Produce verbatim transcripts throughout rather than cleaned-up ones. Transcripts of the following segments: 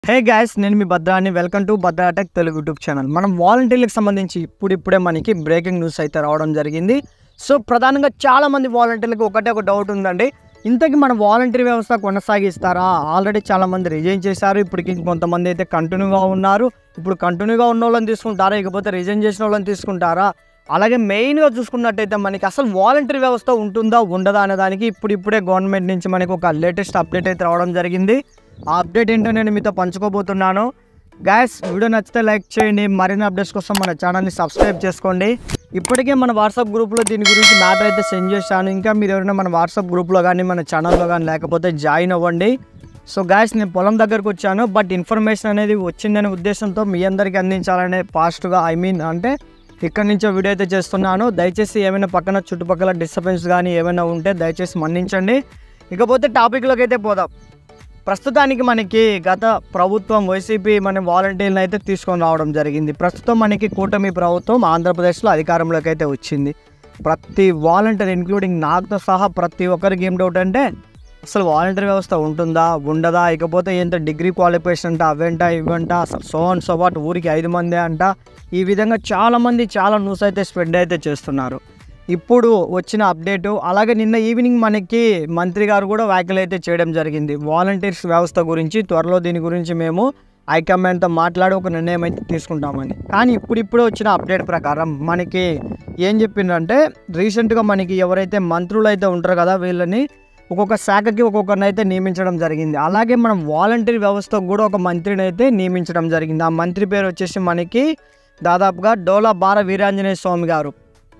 హే guys, నేను మీ భద్రాని. Welcome to Bhadra tech Telugu YouTube channel. మనం వాలంటీర్లకు సంబంధించి ఇప్పుడిప్పుడే మనకి బ్రేకింగ్ న్యూస్ అయితే రావడం జరిగింది. సో ప్రధానంగా చాలామంది వాలంటీర్లకు ఒకటే ఒక డౌట్ ఉందండి. ఇంతకీ మన వాలంటీర్ వ్యవస్థ కొనసాగిస్తారా? ఆల్రెడీ చాలామంది రిజైన్ చేశారు. ఇప్పటికి కొంతమంది అయితే కంటిన్యూగా ఉన్నారు. ఇప్పుడు కంటిన్యూగా ఉన్న వాళ్ళని తీసుకుంటారా, ఇకపోతే రిజైన్ చేసిన వాళ్ళని తీసుకుంటారా? అలాగే మెయిన్గా చూసుకున్నట్టయితే మనకి అసలు వాలంటీర్ వ్యవస్థ ఉంటుందా ఉండదా అనే దానికి ఇప్పుడు ఇప్పుడే గవర్నమెంట్ నుంచి మనకి ఒక లేటెస్ట్ అప్డేట్ అయితే రావడం జరిగింది. ఆ అప్డేట్ ఏంటో నేను మీతో పంచుకోబోతున్నాను. గైస్, వీడియో నచ్చితే లైక్ చేయండి. మరిన్ని అప్డేట్స్ కోసం మన ఛానల్ని సబ్స్క్రైబ్ చేసుకోండి. ఇప్పటికే మన వాట్సాప్ గ్రూప్లో దీని గురించి మ్యాటర్ అయితే సెండ్ చేశాను. ఇంకా మీరు ఎవరైనా మన వాట్సాప్ గ్రూప్లో కానీ మన ఛానల్లో కానీ లేకపోతే జాయిన్ అవ్వండి. సో గైస్, నేను పొలం దగ్గరకు వచ్చాను. బట్ ఇన్ఫర్మేషన్ అనేది వచ్చిందనే ఉద్దేశంతో మీ అందరికీ అందించాలనే ఫాస్ట్గా ఐ మీన్ అంటే ఇక్కడ నుంచో వీడియో అయితే చేస్తున్నాను. దయచేసి ఏమైనా పక్కన చుట్టుపక్కల డిస్టర్బెన్స్ కానీ ఏమైనా ఉంటే దయచేసి మన్నించండి. ఇకపోతే టాపిక్లోకి అయితే పోదాం. ప్రస్తుతానికి మనకి గత ప్రభుత్వం వైసీపీ మన వాలంటీర్లను అయితే తీసుకొని రావడం జరిగింది. ప్రస్తుతం మనకి కూటమి ప్రభుత్వం ఆంధ్రప్రదేశ్లో అధికారంలోకి అయితే వచ్చింది. ప్రతి వాలంటీర్ ఇంక్లూడింగ్ నాకుతో సహా ప్రతి ఒక్కరికి ఏం డౌట్ అంటే అసలు వాలంటీర్ వ్యవస్థ ఉంటుందా ఉండదా, ఇకపోతే ఏంటో డిగ్రీ క్వాలిఫికేషన్ అంట, అవేంట ఇవంట, అసలు సో అండ్ సో వాట్ ఊరికి ఐదు మందే అంట. ఈ విధంగా చాలామంది చాలా న్యూస్ అయితే స్ప్రెడ్ అయితే చేస్తున్నారు. ఇప్పుడు వచ్చిన అప్డేటు అలాగే నిన్న ఈవినింగ్ మనకి మంత్రి గారు కూడా వ్యాఖ్యలు అయితే చేయడం జరిగింది వాలంటీర్స్ వ్యవస్థ గురించి. త్వరలో దీని గురించి మేము హైకమాండ్తో మాట్లాడి ఒక నిర్ణయం అయితే తీసుకుంటామని. కానీ ఇప్పుడిప్పుడే వచ్చిన అప్డేట్ ప్రకారం మనకి ఏం చెప్పిందంటే రీసెంట్గా మనకి ఎవరైతే మంత్రులు అయితే ఉంటారో కదా వీళ్ళని ఒక్కొక్క శాఖకి ఒక్కొక్కరిని అయితే నియమించడం జరిగింది. అలాగే మనం వాలంటీర్ వ్యవస్థకు కూడా ఒక మంత్రిని అయితే నియమించడం జరిగింది. ఆ మంత్రి పేరు వచ్చేసి మనకి దాదాపుగా డోలా బాల వీరాంజనేయ స్వామి గారు.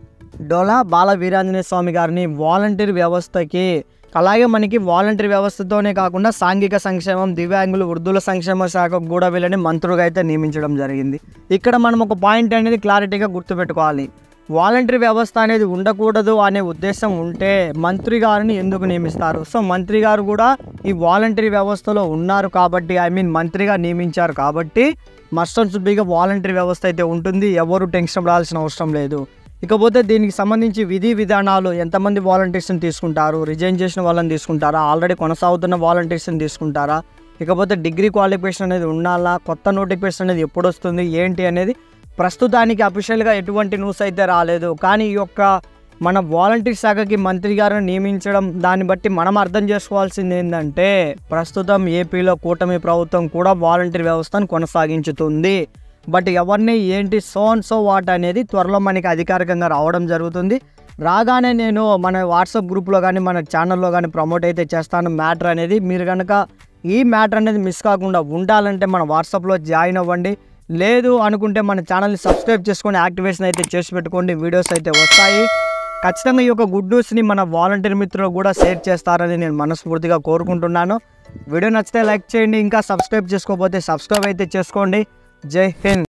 డోలా బాల వీరాంజనేయ స్వామి గారిని వాలంటీర్ వ్యవస్థకి అలాగే మనకి వాలంటీర్ వ్యవస్థతోనే కాకుండా సాంఘిక సంక్షేమం, దివ్యాంగులు, వృద్ధుల సంక్షేమ శాఖకు కూడా వీళ్ళని మంత్రులుగా అయితే నియమించడం జరిగింది. ఇక్కడ మనం ఒక పాయింట్ అనేది క్లారిటీగా గుర్తుపెట్టుకోవాలి. వాలంటీర్ వ్యవస్థ అనేది ఉండకూడదు అనే ఉద్దేశం ఉంటే మంత్రి గారిని ఎందుకు నియమిస్తారు? సో మంత్రి గారు కూడా ఈ వాలంటీర్ వ్యవస్థలో ఉన్నారు కాబట్టి ఐ మీన్ మంత్రిగా నియమించారు కాబట్టి మస్ట్ అండ్ షుడ్ బీగా వాలంటీర్ వ్యవస్థ అయితే ఉంటుంది. ఎవరు టెన్షన్ పడాల్సిన అవసరం లేదు. ఇకపోతే దీనికి సంబంధించి విధి విధానాలు, ఎంతమంది వాలంటీర్స్ని తీసుకుంటారు, రిజైన్ చేసిన వాళ్ళని తీసుకుంటారా, ఆల్రెడీ కొనసాగుతున్న వాలంటీర్స్ని తీసుకుంటారా, ఇకపోతే డిగ్రీ క్వాలిఫికేషన్ అనేది ఉండాలా, కొత్త నోటిఫికేషన్ అనేది ఎప్పుడు వస్తుంది ఏంటి అనేది ప్రస్తుతానికి అఫీషియల్గా ఎటువంటి న్యూస్ అయితే రాలేదు. కానీ ఈ యొక్క మన వాలంటీర్ శాఖకి మంత్రి గారిని నియమించడం దాన్ని బట్టి మనం అర్థం చేసుకోవాల్సింది ఏంటంటే ప్రస్తుతం ఏపీలో కూటమి ప్రభుత్వం కూడా వాలంటీర్ వ్యవస్థను కొనసాగించుతుంది. బట్ ఎవరిని ఏంటి సో అండ్ సో వాట్ అనేది త్వరలో మనకి అధికారికంగా రావడం జరుగుతుంది. రాగానే నేను మన వాట్సాప్ గ్రూప్లో కానీ మన ఛానల్లో కానీ ప్రమోట్ అయితే చేస్తాను మ్యాటర్ అనేది. మీరు కనుక ఈ మ్యాటర్ అనేది మిస్ కాకుండా ఉండాలంటే మన వాట్సాప్లో జాయిన్ అవ్వండి. లేదు అనుకుంటే మన ఛానల్ని సబ్స్క్రైబ్ చేసుకొని యాక్టివేషన్ అయితే చేసి పెట్టుకోండి. వీడియోస్ అయితే వస్తాయి. ఖచ్చితంగా ఈ యొక్క గుడ్ న్యూస్ని మన వాలంటీర్ మిత్రులు కూడా షేర్ చేస్తారని నేను మనస్ఫూర్తిగా కోరుకుంటున్నాను. వీడియో నచ్చితే లైక్ చేయండి. ఇంకా సబ్స్క్రైబ్ చేసుకోకపోతే సబ్స్క్రైబ్ అయితే చేసుకోండి. జై హింద్.